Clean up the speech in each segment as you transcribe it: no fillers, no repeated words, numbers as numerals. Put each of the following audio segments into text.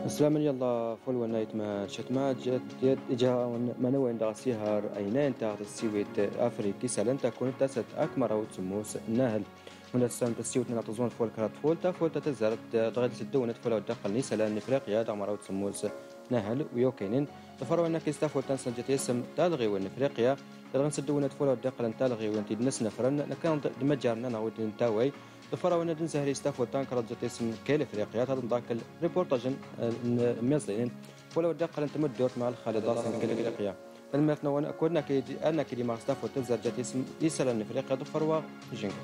السلام يلا فول نايت ما شتما جت جا منو عند سيهار أينين تاع السويت أفريقي سلنت تكون تست أكمر أو تسموس نهل هنا السنة السويت نعتزون فول كرات فول تتزرت تغير سدونة فول ودقل نيسلا نفريقيا دعمر أو تسموس نهل ويوكينين تفروا أنك يستفول تنسل جت اسم تالغي ونفريقيا تلغن سدونة فول ودقل تالغي وانتي نس نفرن نكان دمجرنا نعود نتاوي تفروا أن دن سهري ستافول تانكر جت اسم كيل إفريقيا هذا ضاك الريبورتاج ميزلين ولو دقل أنت مدور مع الخالد داصن كيل إفريقيا المثنى وانا كنا كيدي أنا كيدي مع ستافول تنزل جت اسم يسال إفريقيا تفروا جنك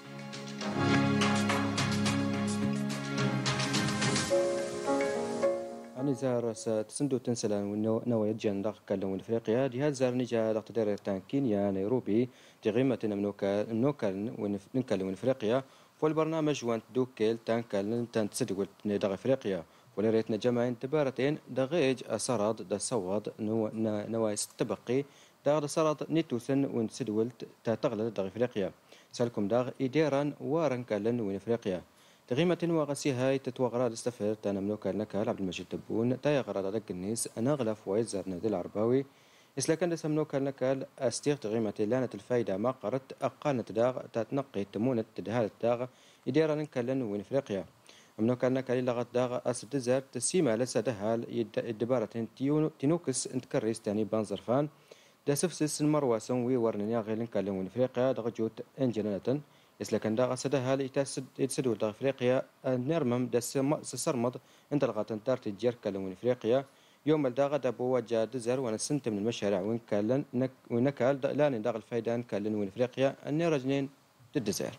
أنا زار تسندو تنسلان ونو يجان داخل كلون إفريقيا جهاز زار نجا داخل تدير كينيا نيروبي تقيمة نوكال ونكلون إفريقيا والبرنامج وانت دوكيل تانكال تنتسدو داخل إفريقيا ولريتنا جماعين تبارتين دغيج أسراد دا صواد نوايس تبقي دا صراد نيتوثن ونسدولت تغلد داخل إفريقيا سالكم داغ إديران وارن كالن وين إفريقيا تغيمة وغسي هاي تتوغرا الاستفر تانا ملوكا نكال عبد المجيد تبون تايا غرا داك النيس انا غلاف ويزر نادي العرباوي اسلا كان دسم ملوكا نكال استيغ تغيمة لانة الفايدة ما قرت اقانة داغ تتنقي تمونة تدهال الداغ يدير نكالن وين افريقيا ملوكا نكال الا غد داغ اسد دزار تسيما لسا دهال الدبارة تينوكس انتكريس تاني بانزرفان دا سفسس المروة سنوي ورنيا غير نكالن وين افريقيا داغ جوت انجنانة إذا كان داغ سدها يتسدوا دا إفريقيا نرمم دا سرمض انت لغات انتار تجير كالن إفريقيا يوم الداغ دابو وجا دزر وانا سنت من المشاريع وين كالن ونكال لان داغ الفايدان كالن إفريقيا اني رجنين الدزائر.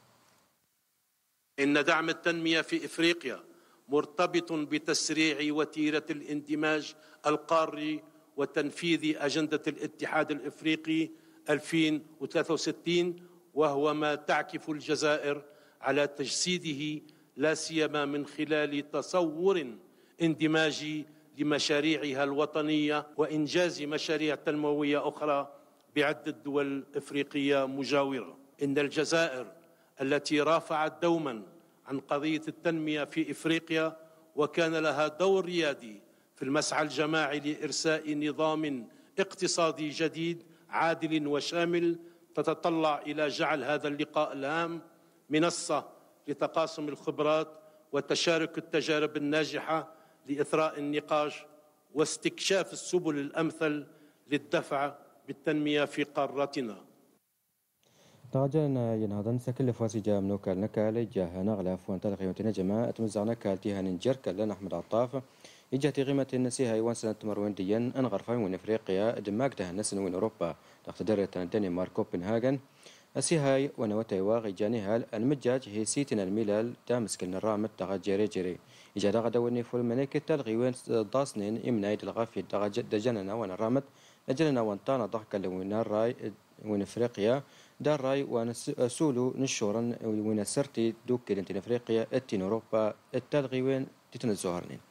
إن دعم التنمية في إفريقيا مرتبط بتسريع وتيرة الاندماج القاري وتنفيذ أجندة الاتحاد الإفريقي 2063 وهو ما تعكف الجزائر على تجسيده لا سيما من خلال تصور اندماجي لمشاريعها الوطنية وإنجاز مشاريع تنموية أخرى بعدة دول إفريقية مجاورة. إن الجزائر التي رافعت دوما عن قضية التنمية في إفريقيا وكان لها دور ريادي في المسعى الجماعي لإرساء نظام اقتصادي جديد عادل وشامل تتطلع إلى جعل هذا اللقاء الهام منصة لتقاسم الخبرات وتشارك التجارب الناجحة لإثراء النقاش واستكشاف السبل الأمثل للدفع بالتنمية في قارتنا. تاجنا ينهضن سكل فاسي جا منوكال نكال جاه نغلاف وانطلق يوتنا جماعة تمزعنا كالتيها ننجر كالنا أحمد عطاف إجاتي غيمة النسيها يوان سنة مروين ديان أنغرفاين وين إفريقيا دماغ ده الناس وين أوروبا تقتدر الدنمارك كوبنهاجن أسيهاي ونوتي واغي جانيها المجاج هي سيتنا الملال تامسكن الرامت تغا جري إجا دغا دوني فول منيك تلغي وين داسنين إمنايد الغافي دغا دجننا وين الرامت لجلنا وانطانا ضحكا لوين الراي وين إفريقيا دار راي ونسولو نشورن وين سرتي دوك كدنتين إفريقيا التين أوروبا التلغي وين تتنزوهرنين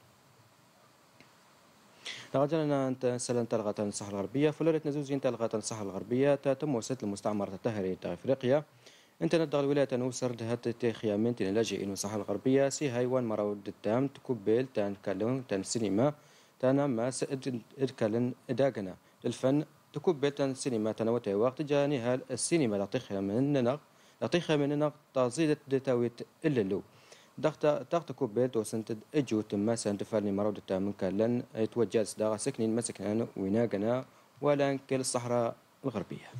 تغجلنا أنت سلن تلغة الصحراء الغربية فلوريت نزوزين تلغة الصحراء الغربية تتم وسط المستعمرة التهري تا إفريقيا أنت ندغ الولايات نوسر دهت تيخيا من تين لاجئين الصحراء الغربية سي هايوان مراود التام تكبل تان كالون تان سينما تانا ما إدكالن إداغنا الفن تكبل تان سينما تنوتي وقت جاني هال السينما لطيخها من تزيد دتاويت إلا ضغط كوبيت وسنتد اجو تما سنتفرني مرود من كالن يتوجد صداغ سكنين مسكنان ويناقنا ولا كل الصحراء الغربية.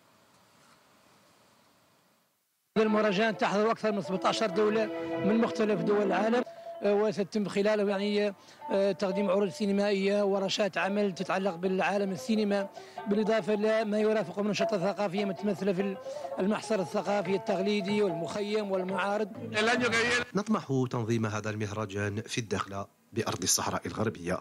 المهرجان تحضر أكثر من 17 دولة من مختلف دول العالم وستتم خلاله يعني تقديم عروض سينمائية ورشات عمل تتعلق بالعالم السينما بالإضافة إلى ما يرافق من نشاطات ثقافية متمثلة في المحصر الثقافي التقليدي والمخيم والمعارض. نطمح تنظيم هذا المهرجان في الداخلة بأرض الصحراء الغربية.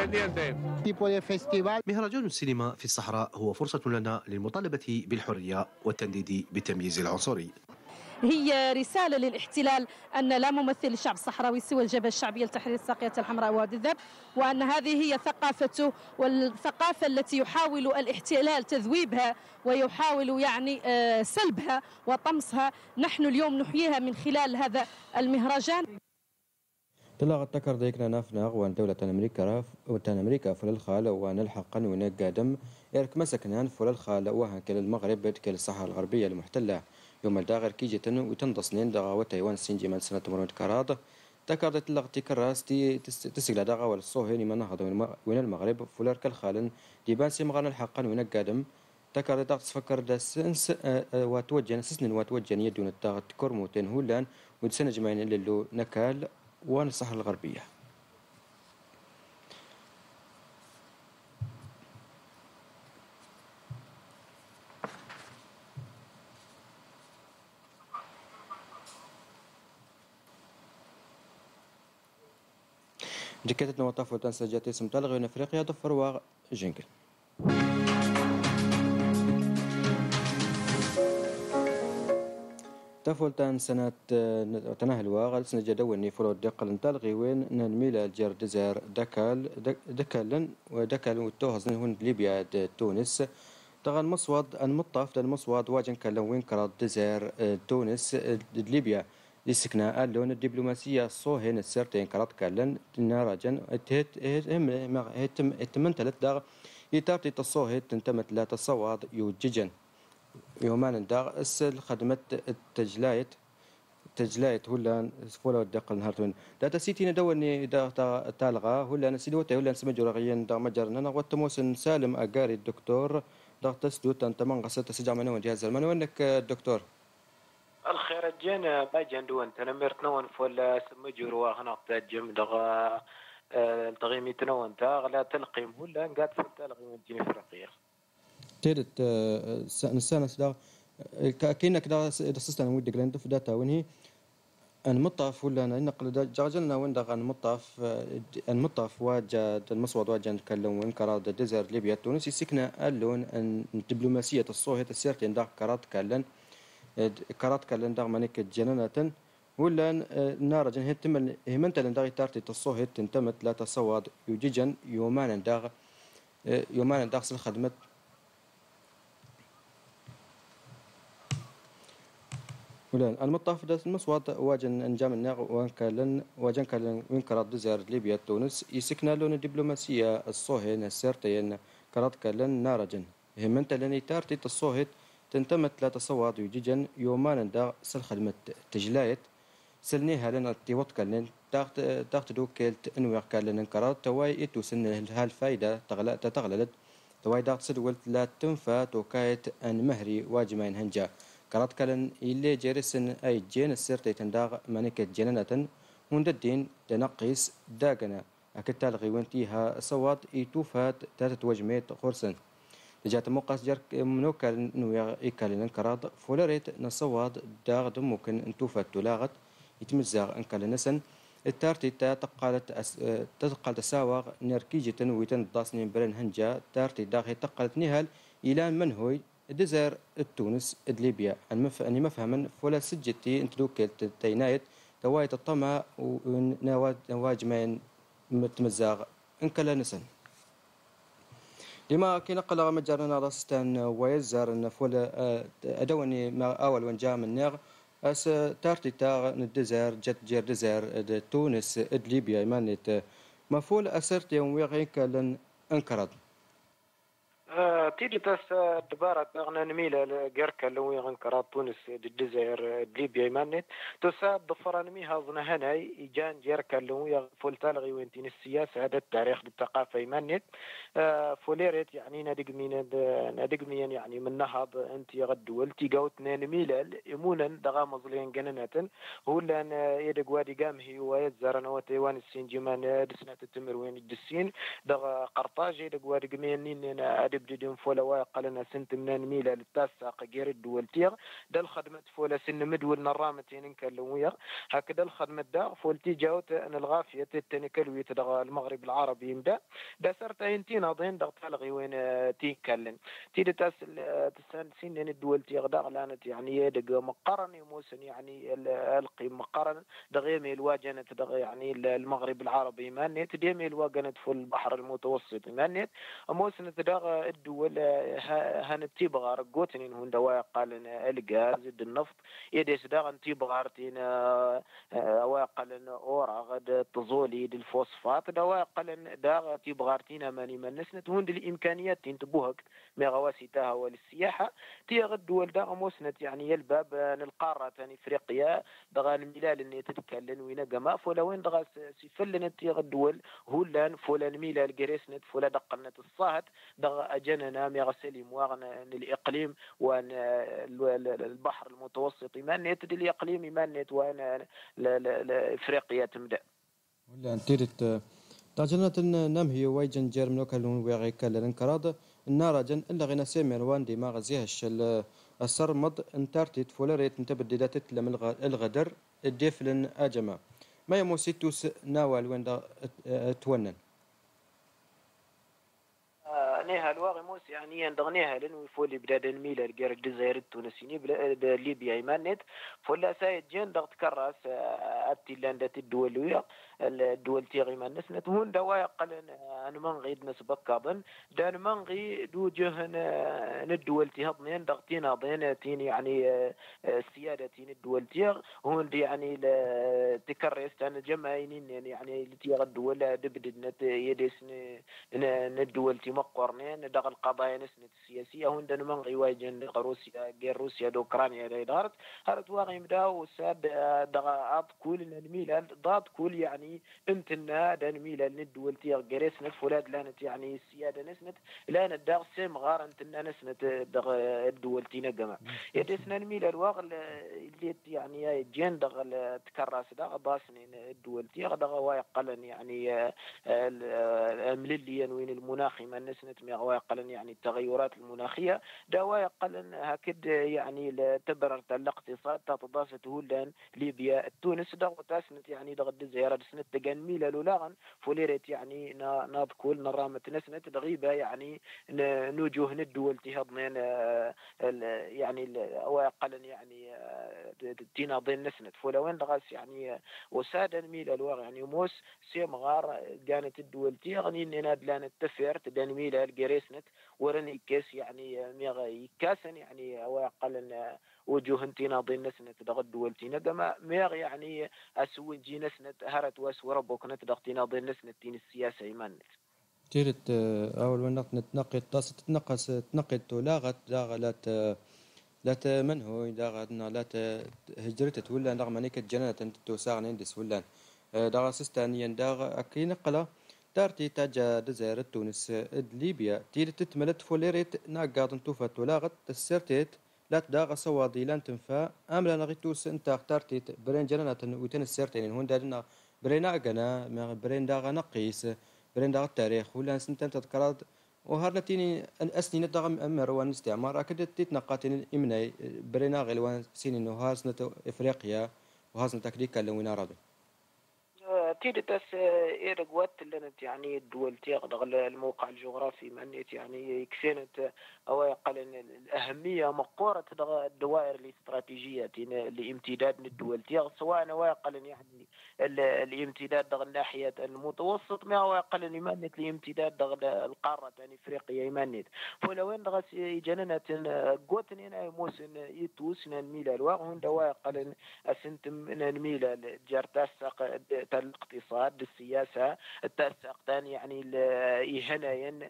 مهرجان السينما في الصحراء هو فرصة لنا للمطالبة بالحرية والتنديد بالتمييز العنصري. هي رسالة للاحتلال أن لا ممثل للشعب الصحراوي سوى الجبهة الشعبية لتحرير الساقية الحمراء ووادي الذئب، وأن هذه هي ثقافته والثقافة التي يحاول الاحتلال تذويبها ويحاول يعني سلبها وطمسها. نحن اليوم نحييها من خلال هذا المهرجان. تلاقى تكر ديكنا نافناغ وان دولة أمريكا فل الخال وان الحقا وناك قادم إرك مسكنان فل الخال وهن كل المغرب كل الصحراء الغربية المحتلة يوم الداغر كيجتن وتنضصنين دغا وتايوان سنجي من سنة مرون كراض تكر تلاقى تكراس تسقل دغا والصوهين من نهض وين المغرب فل الخالن ديبان سي مغان الحقا وناك قادم تكر داغ تفكر دا سنس واتوجن سسن واتوجن يدون الداغ كرموتين هولان ودسنة جمعين اللي نكال وان الصحراء الغربية. جكتتنا وطاف وتنسجات اسم تلغي من افريقيا ضفر وجنكل. تفولتان سنة تناهل واغل سنة جدوني فرود دقل تلغي وين نميل الجر دزار دكالن وتوهزن هون ليبيا تونس طغن مصواد المطاف المصواد واجن كلن وين كراد دزار تونس ليبيا لسكنا اللون الدبلوماسية صوهن السرتين كراد كلن ناراجن اتمنتلت داغ يتارتي تصوهت تنتمت لا تصواد يوججن يومان داغ السل خدمة تجلايت هلا فولا الدقل نهارتون دا تسيتي ندوني دا تالغا هلا نسيدوتا هلا نسمجو رغيين دا مجرنا وتموسن سالم اقاري الدكتور دا تسدوت انت من قصت تسجع منو جهاز المنو انك الدكتور الخير جينا باجن دون تنمرت نون فولا سمجو روا هنا تجم دغا التغيميتنا وانت غلا تلقيم هلا قاعد في التلقيم الجني افريقيا تيرت نسانا سدا كأنك دا سستان ودك لين في داتا وين هي المطاف ولا نقل جاجلنا وين دغ المطاف واجد المصواد واجد نتكلم وين كراد ديزر ليبيا تونس يسكنا اللون ان دبلوماسية الصوهية السيرتين دغ كرات كلن دغ منك جنانة ولا نار جن هي تمل همنت لن دغ تارتي الصوهية تنتمت لا تصواد يوججن يومان دغ الخدمة ولا المطاف داس المصوات واجن انجام الناغ واجن كلن وين كرات دزار ليبيا تونس يسكنا لون الدبلوماسية الصوهين السرتين كرات كلن نارجن همنت لن تارتي الصوهت تنتمت لا تصوات يوججن يومان داغ سل خدمة تجلايت سلنيها لنا تيوت كلن تاخت دو كيلت انوير كلن كرات تواي اتو سن هالفايدة تغللت تواي داغ سدولت لا تنفى توكايت ان مهري واجمين هنجا كرات كلن إلي جيرسن أي جين السرتي تنداغ مانيكة جنانة منددين تنقيس داغنا أكد تالغي وانتيها صوات إيتوفات تاتت وجميت خورسن جات موقع جرك منوكال نويا إيكالين كراد فولاريت نصوات داغ دموكن انتوفات تلاغت يتمزاغ انكال نسن التارتي تتقال تساواغ نركيجة ويتن داسنين برن هنجا تارتي داغي تقالت نهال إلى منهوي دزار التونس ليبيا أني مفهما فولا سجتي انتلوكل تينايت توايت الطما ونواجمين متمزاغ انكلا نسن لما كي نقل مجرنا راستان ويزار فولا أدوني ما أول وانجا من ناغ أس تارتي تاغ ندزار جت جير دزار تونس ليبيا مانيت ما فول أسرت يوم ويغين كلن انكرد تيجي تاس دبارة أغنى نميلة جركا لو يغنكرات تونس الجزائر ليبيا يمانت تسا ضفر نميها ظن هناي إيجان جركا لو يغفل تلغي وينتين السياسة هذا التاريخ الثقافة يمانت فوليريت يعني نادق مين يعني من نهض أنت يغدول تيجاوتنا نميلة يمونا دغا مظلين جننات هو لأن يدق وادي قامه ويزارنا وتيوان السين جمان دسنة التمر وين الدسين دغا قرطاج يدق وادي قمين بدون فولا وقالنا سنت من ميلا للتاسق غير الدول تيغ ده الخدمة فولا سن مدول نرامتين كلويا هكذا الخدمة دا فولتي جاوت أن الغافية التنكلوية تدغى المغرب العربي يمدا ده صارت انتين ضين ضغط تلغي وين تيكلن تيد تسال سنين الدول تيغ دا لانت يعني دق مقارن موسن يعني القي مقارن دغيمي الواجنة دغ يعني المغرب العربي مانيت ديمي الواجنة في البحر المتوسط مانيت موسن تدغ الدول هنتي بغار قوتنين هون دواء قالن الغاز النفط يديس دا انتي بغارتين واقلن اورا غد تزولي الفوسفات دواء قالن دا تي بغارتين ماني منسنت هون الامكانيات تنتبوهك ما غواسيتها وللسياحه تي غد دول دا موسنت يعني الباب القاره ثاني افريقيا دغا الميلال اللي تتكلم وين جما فولا وين دغا سيفلنت تي غد دول هولان فولا الميلال جريسنت فولا دقنت الصهد دغا اجننا مي غسلي مواغن الاقليم وان البحر المتوسط يمانيت الاقليم يمانيت وان افريقيا تمدا ولا انتيرت تاجنات نم هي وايجن جيرم لوكالون ويغي كالن كراد النارجن الا غينا سيمير وان دي ما غزيهش السرمد انتارتيت فولاريت انتبدلات تلم الغدر الديفلن اجما ما يموسيتوس ناوال وين تونن نيها الواغي موس يعني يندغنيها لأنه فولي بلاد الميلا الجير الجزائر التونسيني بلاد ليبيا يمانت فولا سايد جين ضغط كراس التيلاندات الدولية الدول تيغي ما نسنت هون دوايا قلن أنا منغيد نسبك كابن دان منغي دو جهن الدول تيهضنين ضغطين هضين تين يعني السيادة تين الدول تيغ هون دي يعني تكرس تان جمعينين يعني اللي تيغ الدول دبدت يدسن الدول تيمقر دغ القضايا نسنت السياسيه هون دن من غيواجن روسيا غير روسيا اوكرانيا دارت هرت واغي مداو ساد دغ اب كل الميلان ضاد كل يعني انتنا دن ميلان الدول تي غريس نت فولاد لانت يعني السياده نسنت لان دغ سيم غار انتنا نسنت دغ الدول تي نجما يدسنا الميلان واغ اللي يعني جين دغ تكرس دغ باسنين الدول تي دغ واقلن يعني المليين وين المناخي ما نسنت مغوايا قلن يعني التغيرات المناخية دوايا قلن هكذا يعني تبرر الاقتصاد تتضافت هولان ليبيا تونس دغ تاسنت يعني دغ الجزائر سنت دغن ميلا لولاغن فوليريت يعني ناض كل نرامت نسنت دغيبة يعني نوجوه الدول تهضنين يعني وايا قلن يعني تناضين نسنت فولا وين دغاس يعني وسادا ميلا لواغ يعني موس سيم غار كانت الدول تيغني ناد لان التفيرت دان ميلا الجريسنت ورني كاس يعني ميغا كاسن يعني او اقل وجوه انتناضين نسنت دغ دولتينا كما ميغ يعني اسوي جي نسنت هرت واس وربك نتدغتناضين نسنت تين السياسه يمنت تيرت اول ونقط نتنقد طاس تتنقص تنقد لاغت لاغلات لا منهو لا لا هجرت ولا رغم انك جنات توساغ ندس ولا داغ سيستانيا داغ اكي نقله دارتي تاجا دزير تونس ليبيا تيل تتملت فوليريت ناقاض نتوفت ولاغت السرتيت لا تداغ سوادي لان تنفع املا نغيتوس انت اخترتي برين جنات ويتن السرتين هون دارنا برين اغنا برين داغ نقيس برين داغ التاريخ ولا سنتين تذكرات وهرنتيني ان اسني ندغم امر وان استعمار اكيد تتنقاتين امني برينا غلوان سيني هاسنه افريقيا وهاسنه تكريكا لوين ارادو تيدتس إيرجوات اللي يعني الدول تيغدغ الموقع الجغرافي منيت يعني يكفينت أو يقل الأهمية مقورة الدوائر الاستراتيجية لامتداد من الدول تيغ سواء ويقل يعني الامتداد دغ الناحية المتوسط ما هو يقل يمنت الامتداد دغ القارة يعني إفريقيا يمنت فلو وين دغ يجننا قوتن هنا موسن يتوسن الميلال واغون دواء يقل أسنتم الميلال جرتاسق الاقتصاد السياسة التساق ثاني يعني هنايا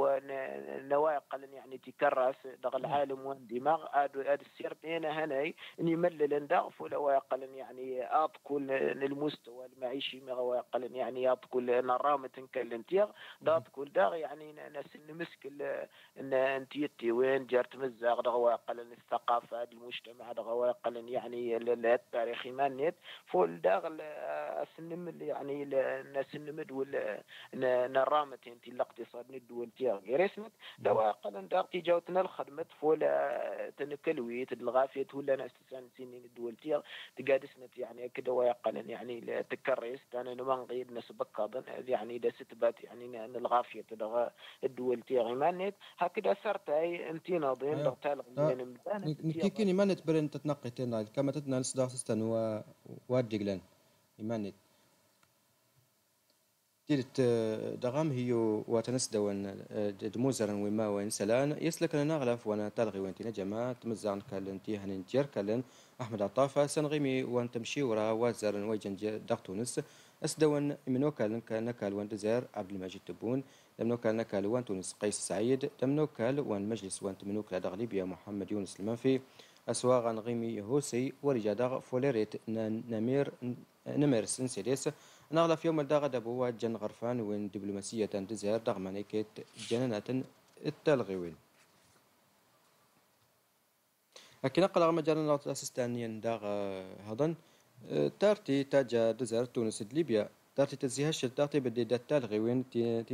نواقل يعني تكرس دغ العالم واندماغ اد السير هنا هناي يملل ندغف ولا واقل يعني كل المستوى المعيشي ما واقل يعني كل نرامه كلنتيغ ضاد كل داغ يعني ناس نمسك انتيتي وين جرت مزاغ دغ واقل الثقافه المجتمع دغ واقل يعني التاريخي مانيت فول داغ السنم يعني الناس النمد ولا نرامة انت الاقتصاد الدول تيار رسمت دواء قلن داغتي جاوتنا الخدمة فولا تنكلويت الغافية ولا ناس سنين الدول تيار تقادسنت يعني كده ويقلن يعني تكرس انا نمنغيد نسبك اظن يعني ده ستبات يعني الغافية تدغى الدول تيار مانيت هكذا صرت هاي انت ناضين دغتال كيكيني مانت برين تتنقي تنا كما تتنا نصدق سستن وادجلن يمانت تيرت دغام هيو واتنس دوان دموزرن وما وين سلان يسلك لنا غلاف وانا تلغي وانتي نجمع تمزعن كالنتي هننجر كالن احمد عطافة سنغيمي وان تمشي ورا وازرن ويجن دغتونس اسدوان منو كالن كان كال وان دزير عبد المجيد تبون لمنو كان كال وان تونس قيس سعيد لمنو كال وان مجلس وان تمنو كلا دغليبيا محمد يونس المنفي اسواغ غيمي هوسي ورجادغ فوليريت نمير سنسيليس نغلى في يوم الداغ دبوا جن غرفان وين دبلوماسية تزهر دغ منيكت جننات التلغوين أكي نقل مجال نغط أسستانيا داغ هضن تارتي تاجا دزهر تونس ليبيا تارتي تزيهش تارتي بدي التلغوين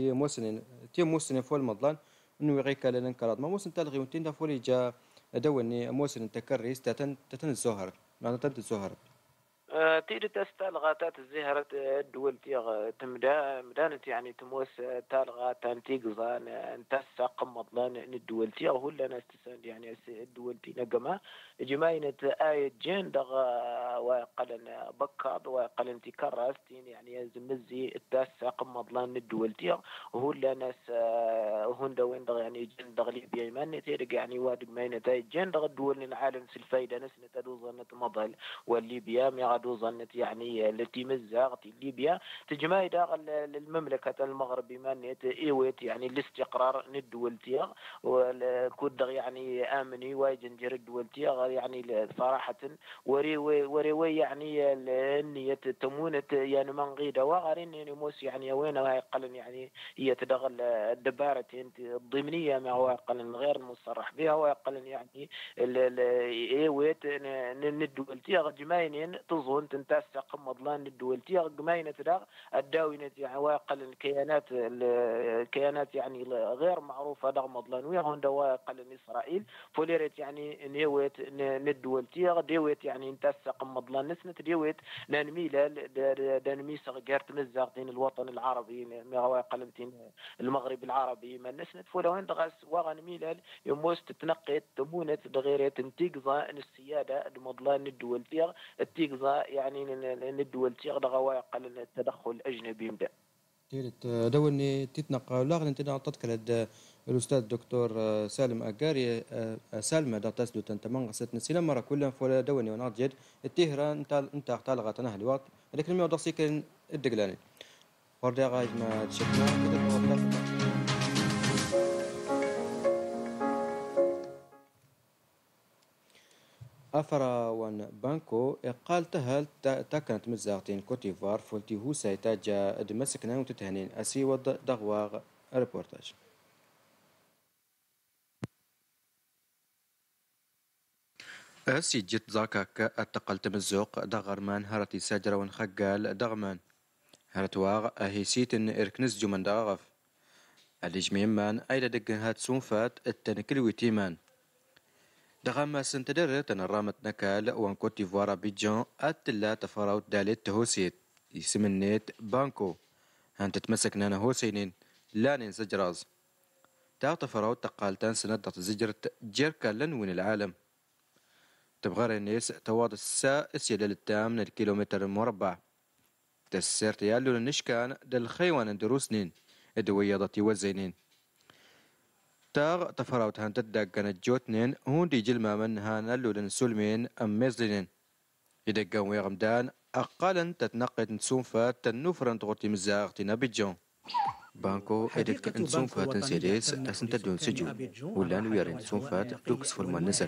تي موسن فول مضلان انه يغيك لنا كراد ما موسن تلغوين تين فولي جا دوني موسن تكريس تتن الزهر معناتها تنت الزهر تيجي تستلغى الزهرة الدول تيغ مدانت يعني تموس تلغى تنتيجزان انتسق مضلان الدول تيغ هو اللي انا استسند يعني الدول تي نجمة جماينة آية جين دغ وقلن بكاد وقلن تكرستين يعني زمزي التسق مضلان الدول تيغ وهو اللي ناس هون دوين دغ يعني جين دغ ليبيا يمني تيرق يعني واد جماينة آية جين دغ الدول العالم سلفايدة نسنة تدوزنة مضل والليبيا ميغادو ظنت يعني التي مزاغت ليبيا تجمع داخل المملكة المغرب مانيت ايويت يعني الاستقرار الدول تيغ والكود يعني امني وايجنجر الدول تيغ يعني صراحة وريوي يعني النية تمونة يعني من غيدا وغارين يعني موس يعني وين هاي قلن يعني هي تدخل الدبارة الضمنية ما هو قلن غير مصرح بها وقلن يعني ايويت الدول تيغ جماينين تظن تنتسق مضلان الدول تيغ جماينة دا الداوينة يعني واقل الكيانات يعني غير معروفة دا مضلان ويهون دا واقل إسرائيل فوليرت يعني نيويت ندول تيغ ديويت يعني انتسق مضلان نسنت ديويت نانميلال دانميس غيرت مزاقتين الوطن العربي واقل المغرب العربي ما نسنت فولوين دغس وغنميلال يموست تنقيت تمونة دغيرة تنتيقظة السيادة المضلان الدول تيغ التيقظة يعني الدول تيغ دغوا قل التدخل الأجنبي مبدأ تيرت دوني تتنقى لاغن انت تذكر الأستاذ الدكتور سالم أقاري سالمة داتاس دو تنتمن غست نسينا مرة كلها فولا دوني وناجد التهران انت اختال غاتنا الوقت لكن ما يوضح سيكن الدقلاني وردا غايد ما تشكنا كده أفرا وان بانكو قال تهل تاكنت مزاغتين كوتيفار فولتي هو سيتاجا دمسكنا وتتهنين أسي ود دغواغ ريبورتاج أسي جت زاكاك أتقل تمزوق دغرمان هرتي ساجرا ونخقال دغمان هرتواغ أهيسيتن إركنز جمن دغف الجميمان أيلا دقن هات سونفات التنكلوي تيمان دغما سنتدر تنرامت نكال وان كوت ديفوار بيجان أتلا تفراوت دالت تهوسيت يسمنيت بانكو هان تتمسك نانا هوسينين لانين زجراز تا تفراوت تقالتان سندت زجرت جيركا لنوين العالم تبغار الناس تواض الساعة اسيادة للتام الكيلومتر مربع تسير تيالو للنشكان دالخيوان دروسنين الدوية ضتي وزينين تاغ تفراوت هان تدقن جوتنين هون دي جلما من هان اللولن سلمين أم مزلين يدقن ويغمدان أقالا تتنقد نسونفات تنوفرن تغطي مزاغتنا بيجون بانكو إدك نسونفات نسيريس أسنتدون سجون ولان ويرين نسونفات دوكس فولمان نسن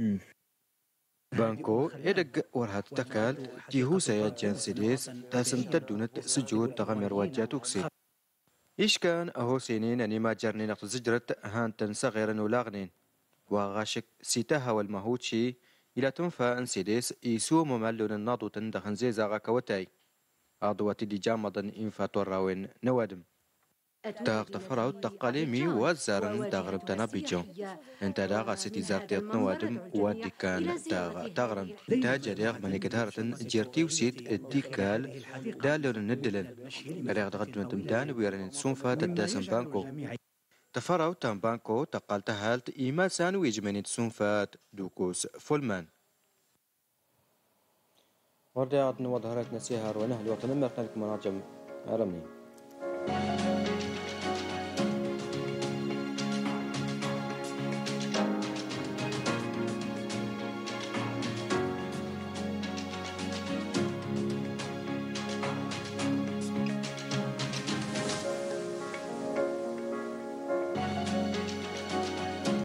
بانكو إدق ورهات تكال تيهو سياجان سيريس تاسنتدونت سجود تغمير واجاتوكسي إيش كان أهو سينين أني ما جرني نقط زجرت هانتن صغيرا ولاغنين وغاشك سيتاها والمهوتشي إلى تنفى أنسيديس يسو مملون الناضو تندخن زيزا غاكوتاي أضواتي دي جامضا إنفا توراوين نوادم تاغ تفراو تقاليمي وزارن تغرب تنابيجون انت داغا سيتي زارتيت نوادم وادي كان تغرم تاجا ريغ منيكتارتن جيرتي وسيت الديكال دالون ندلن ريغ دغدمت مدان ويرن سونفا تداسن بانكو تفراو تان بانكو تقال تهالت إيما سانو يجمني سونفات دوكوس فولمان وردي عدن وظهرت نسيهار ونهل وقت نمر خلق مناجم عرمي السلامه.